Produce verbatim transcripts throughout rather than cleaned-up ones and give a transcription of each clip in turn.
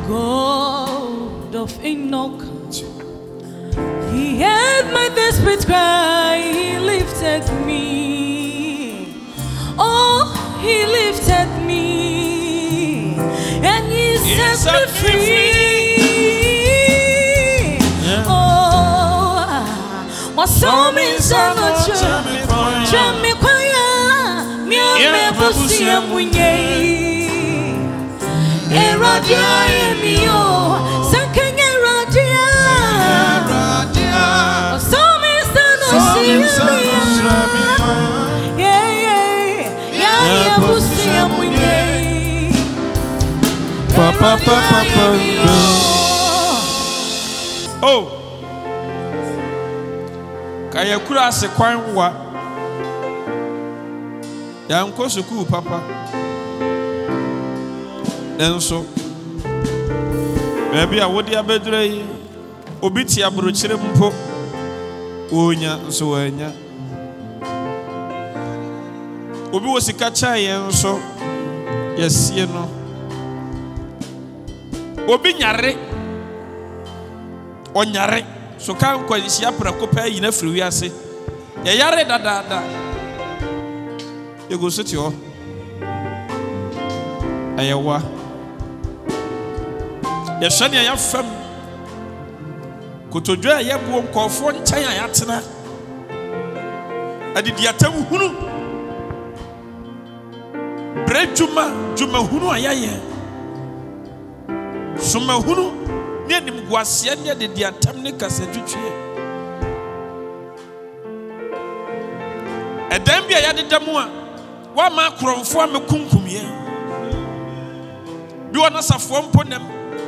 God of Enoch, He heard my desperate cry, He lifted me. Oh, He lifted me, and He set me free. Oh, my soul is on a journey, journey choir, me and me pussy and winye. Eradia emio, sakenya eradia. Some is on a yeah, yeah, yeah, yeah, pussy and winye. Papa, papa, papa. Oh, kaya kura se kwan wa. Ya nko suku papa. Enso. Baby a wodi abedure yi. Obi ti abrochire mpo. Onya nso wanya. Obi wo sika cha yenso. Yesie no. Obi nyare. Onyare. So kan kwalisi aprako pa yi na firi wiase. Ya yare dadada. Ego seti o. Ayawa. Ya shani ya fam. Kotodwa ya buo nkofo nchan ya yatena. Adidi atam hunu. Bre juma, juma hunu ayaye. Suma hunu ne nim guase ne de atam ne kasa twetwe. Edam bia ya dedamu a wa ma kromfo am kunkumye. Bi wona safo mponem.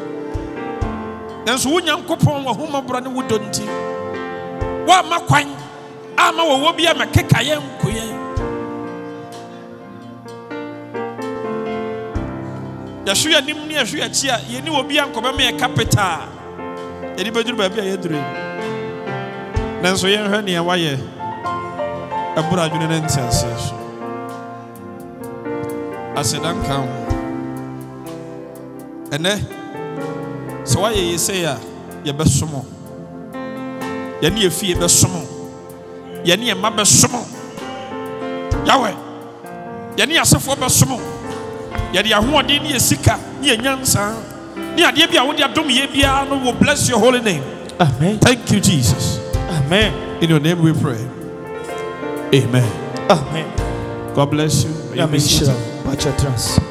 Enso wunya nkopon wa homa bro ne wudonti. Wa ma kwan ama wo wo bia makeka ye nkoye. Ya shu ya nim ne ya shu ya chia ye ni obi ankoba me capital. Ye di beduru ba bia ye dure. Nanso ye hwe ne ya waye. Abura adwene ne ntiase so. Asedan kan. Ene so waye ye say ya ye besomo. Ye ne efie besomo. Ye ne ma besomo. Yawe. Ye ne asefo besomo. Ye de ahode ne esika ne nyansa. Ne ade bia wo de adom ye bia no will bless your holy name. Amen. Thank you, Jesus. Amen. In your name we pray. Amen. Amen. God bless you. Amen. Watch your trance.